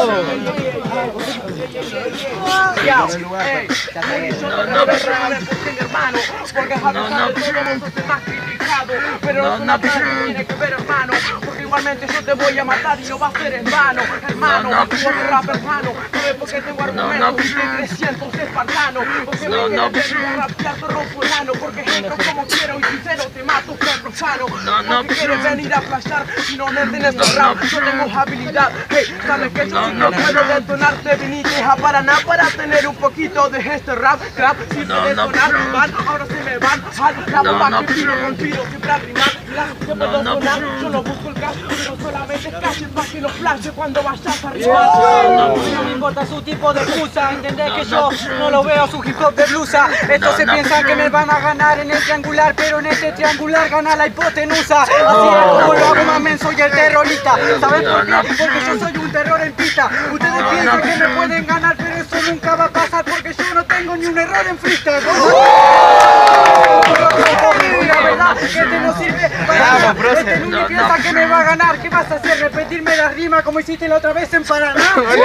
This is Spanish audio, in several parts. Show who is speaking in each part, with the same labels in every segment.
Speaker 1: hermano, porque a pesar de todo vos sos más criticado, pero no nada tiene que ver, hermano, porque igualmente yo te voy a matar y no va a ser en vano, hermano, porque rap hermano, no es porque tengo argumentos de 300 espartanos, porque me quieren ver rapear te rompo el ano, porque entro como quiero y sincero te mato por profano, porque quieres venir a flashar si no me entiendes el rap, yo tengo habilidad, hey, sabes que yo sí que puedo detonarte, viniste a Paraná para tener un poquito de este rap, si te detonar, van, ahora se me van, la bomba que tiro con tiro, siempre a rimar, que puedo sonar, yo no busco el gas, pero solamente calles para que lo flashe cuando vayas a rimar.
Speaker 2: No me importa su tipo de excusa, entendés que yo no lo veo su hip hop de blusa, estos se piensan que me van a ganar en el triangular, pero en este triangular gana la hipotenusa, así es como lo hago, mamen, soy el terrorista, ¿sabes por qué? Porque yo soy un terror en pista, ustedes piensan que me pueden ganar, pero eso nunca va a pasar porque yo no tengo ni un error en freestyle. La verdad que este no sirve para nada, este Nuni piensa que me va a ganar, ¿qué vas a hacer? ¿Repetirme la rima como hiciste la otra vez en Paraná?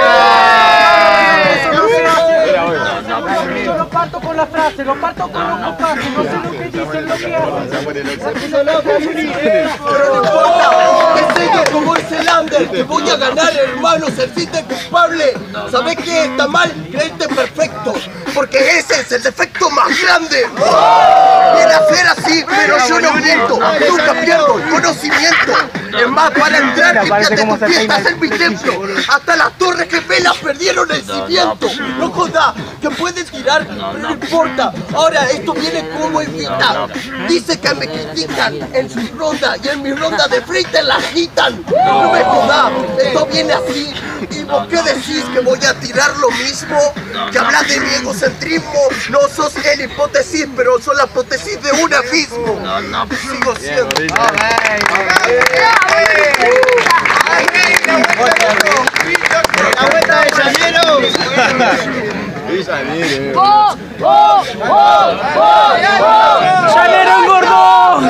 Speaker 2: Eso no se hace, yo lo parto con la frase, lo parto con los compases, no sé lo que dicen, lo que hacen.
Speaker 3: Pero no importa, que sigue como ese Lander, que voy a ganar, hermano, sentiste culpable. ¿Sabés qué está mal? Creíste perfecto, porque ese es el defecto más grande. Viene a ser así, pero yo no miento, nunca pierdo el conocimiento. Es más, para entrar, fíjate tus fiestas en mi templo. Hasta las torres gemelas perdieron el cimiento. No jodas, que pueden tirar, pero no importa. Ahora esto viene como evita. Dice que me critican en su ronda y en mi ronda de freestyle la agitan. No me jodas, esto viene así. ¿Y vos qué decís? ¿Que voy a tirar lo mismo? ¿Que hablas de mi egocentrismo? No sos el hipótesis, pero sos la hipótesis de un abismo. Sigo siendo.
Speaker 4: La vuelta de Llanero.
Speaker 2: ¡Llanero engordó!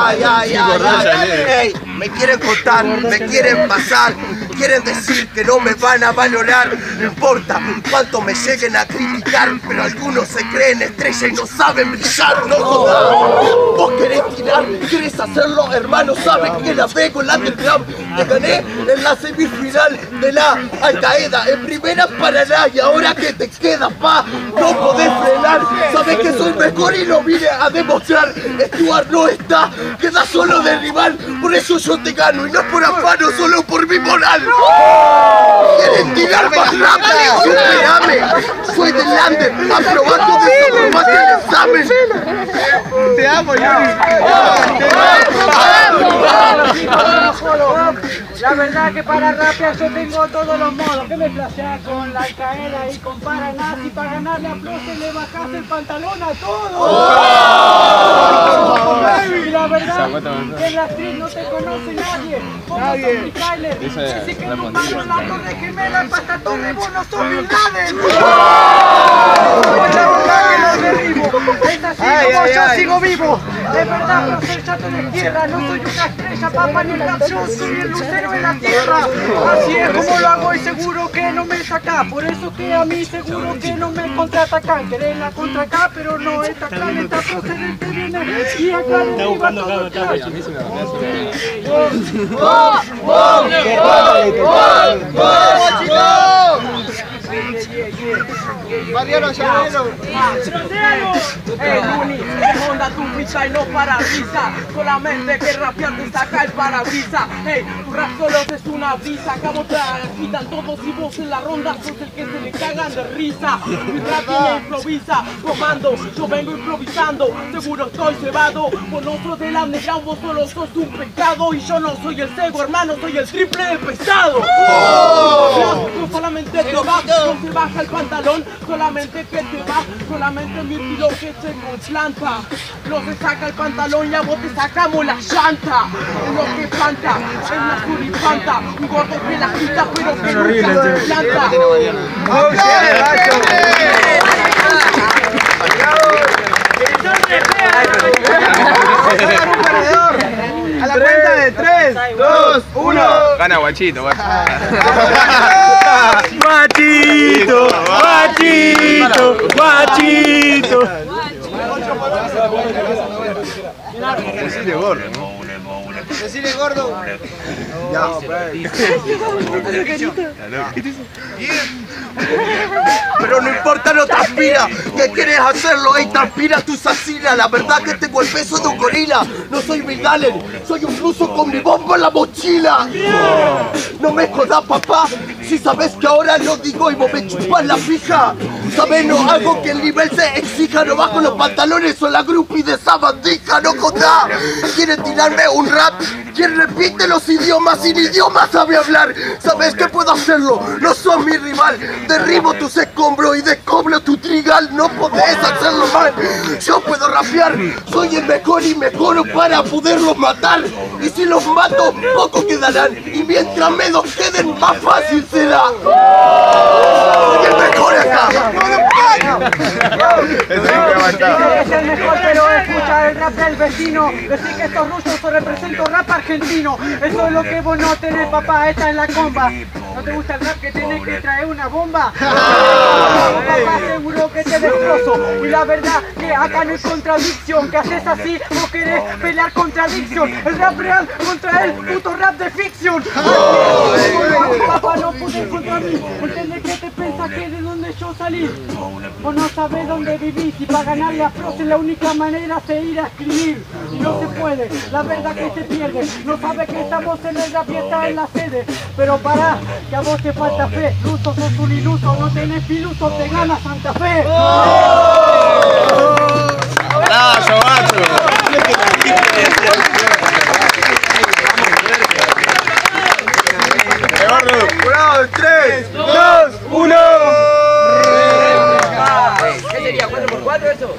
Speaker 3: Ey, me quieren contar, me quieren pasar, quieren decir que no me van a valorar. No importa cuánto me lleguen a criticar, pero algunos se creen estrella y no saben brillar. No jodas, vos querés tirar, querés hacerlo, hermano, sabes que la pego en la underground. Te gané en la semifinal de la Al Qaeda, en primera Paraná, y ahora que te queda, pa, no podés frenar. Sabes que soy mejor y lo vine a demostrar. Stuart no está, queda solo de rival, por eso yo te gano y no por afano, solo por mi moral. ¿Quieren tirar más rápido? Superame, soy del Lander, aprobando de todo más que el examen.
Speaker 4: Te amo, Yuri.
Speaker 2: La verdad que para rapear yo tengo todos los modos. Que me flasheas con la Al Qaeda y con Paraná. Si para ganarle a Proce le bajás el pantalón a todos. Y la verdad que en la street no te conoce nadie. Vos no sos mi trailer. Dice que no paro la torre gemela, el pastatón de vos no sos Bin Laden. La verdad que lo derribo. Es así como yo sigo vivo. De verdad, Proce, ya te destierra. No soy una estrella, papá, ni el rap, yo soy el lucero en la tierra. Así es como lo hago y seguro que no me saca. Por eso que a mí seguro que no me contraatacan. Querés la contra acá, pero no está acá, está procedente viene y acá le digo todo.
Speaker 4: Mariano Llanero.
Speaker 1: Nuni, onda tu pizza y no para risa. Solamente que rapear te saca el parabrisas. Hey, tu rap solo es una brisa. Acabo te quitan todos y vos en la ronda sos el que se le cagan de risa. Mi rap me improvisa, comando, yo vengo improvisando. Seguro estoy cebado, por nosotros del underground vos solo sos un pecado. Y yo no soy el cego, hermano, soy el triple de pesado. No solamente te vas, no se baja el pantalón, solamente que te vas, solamente mi estilo que se complanta. No se saca el pantalón y a vos te sacamos la llanta. Es lo que planta, es una suripanta, un gordo que la quita pero que nunca se planta.
Speaker 4: A la cuenta de de 3, 2, 1.
Speaker 5: Gana Guachito,
Speaker 6: Guachito, Guachito, Guachito.
Speaker 4: Decile gordo, ¿no? Decile gordo. Ya,
Speaker 3: pero no importa, no transpira. ¿Qué quieres hacerlo? Ey, transpira tus asilas. La verdad que tengo el peso de un gorila. No soy Bill Allen, soy un ruso con mi bomba en la mochila. No me jodas, papá. Si sabes que ahora lo digo y vos me chupas la fija. Sabes, no hago que el nivel se exija. No bajo los pantalones o la groupie de esa bandija. No jodas. ¿Quiere tirarme un rap? ¿Quién repite los idiomas? Sin idiomas sabe hablar. ¿Sabes que puedo hacerlo? No sos mi rival. Derribo tus escombros y descobro tu trigal. No podés hacerlo mal. Yo puedo rapear. Soy el mejor y mejoro para poderlos matar. Y si los mato, pocos quedarán. Y mientras menos queden, más fácil será. Soy el mejor acá.
Speaker 2: Es el mejor, pero escucha el rap del vecino. Decir que estos rusos o represento rap argentino. Eso es lo que vos no tenés, papá. Esta es la comba. ¿No te gusta el rap que tenés que traer una bomba? Papá, seguro que te destrozo. Y la verdad que acá no hay contradicción. Que haces así, vos querés pelear contradicción. El rap real contra el puto rap de ficción. Papá, no podés contra mí. ¿Entendés que te pensás que de donde yo salí? Vos no sabés dónde vivís. Y para ganarle a Frost la única manera es ir a escribir. Y no se puede, la verdad que se pierde. No sabes que estamos en el rap y está en la sede. Pero pará, que a vos te falta fe. Ruso, sos un iluso, no tenés piluso, te gana Santa Fe.
Speaker 5: ¡Brazo, macho!
Speaker 4: Bravo, 3, 2, 1.
Speaker 1: ¿Qué sería? ¿4x4 eso?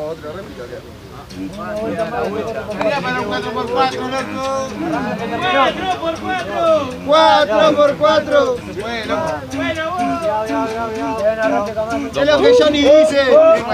Speaker 4: Sería para un 4x4, loco. 4x4. Bueno. Es lo que Johnny dice.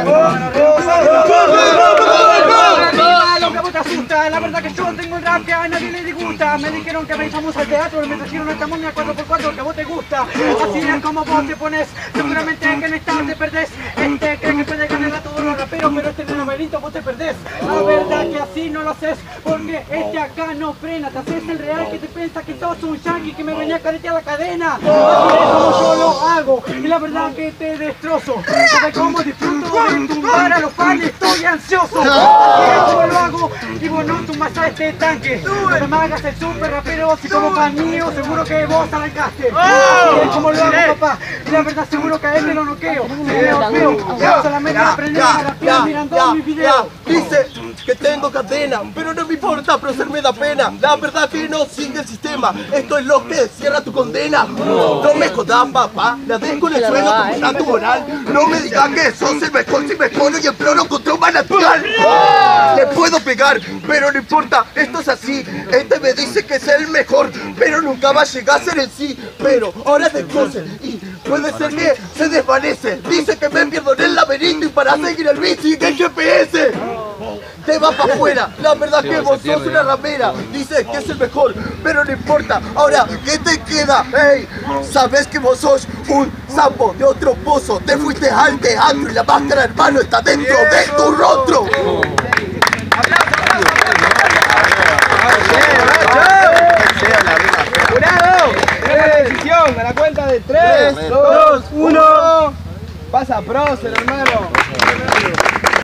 Speaker 2: Lo que a vos te asusta, la verdad que yo tengo el rap que a nadie le disgusta. Me dijeron que vengamos al teatro, me trajeron esta momia 4x4 que a vos te gusta. Así es como vos te pones, seguramente que en esta te perdés. Cree que puede ganar a todos los raperos, pero este numerito vos te perdés. La verdad que así no lo haces, porque este acá no frena. Te haces el real que te piensa que sos un yankee que me venía a caretear la cadena. Así es como yo lo hago, y la verdad que te destrozo. ¿Sabes cómo disfruto de tumbar a los fans? Estoy ansioso. Así es como lo hago, y vos no tumbas a este tanque. No me hagas el super rapero, si como fan mío, seguro que vos arrancaste. Así es como lo hago, papá, y la verdad seguro que a él me lo noqueo. Yo solamente aprendí a rapear mirando mis videos.
Speaker 3: Dice que tengo cadena, pero no me importa, pero me da pena. La verdad que no sigue el sistema. Esto es lo que cierra tu condena. No me jodas, papá, la dejo en el suelo como tanto moral. No me digas que sos el mejor si me pone y imploro contra un manantial. Le puedo pegar, pero no importa, esto es así. Este me dice que es el mejor, pero nunca va a llegar a ser el sí. Pero ahora te cose y puede ser que se desvanece. Dice que me pierdo en el laberinto y para seguir el beat sigue el GPS. Te va para afuera, la verdad que vos sos una ramera. Dice que es el mejor, pero no importa. Ahora, ¿qué te queda? Ey, sabes que vos sos un sapo de otro pozo. Te fuiste al teatro y la máscara, hermano, está dentro de tu rostro.
Speaker 4: ¡Jurado! Tenemos la decisión a la cuenta de 3, 2, 1. Pasa prócer, hermano.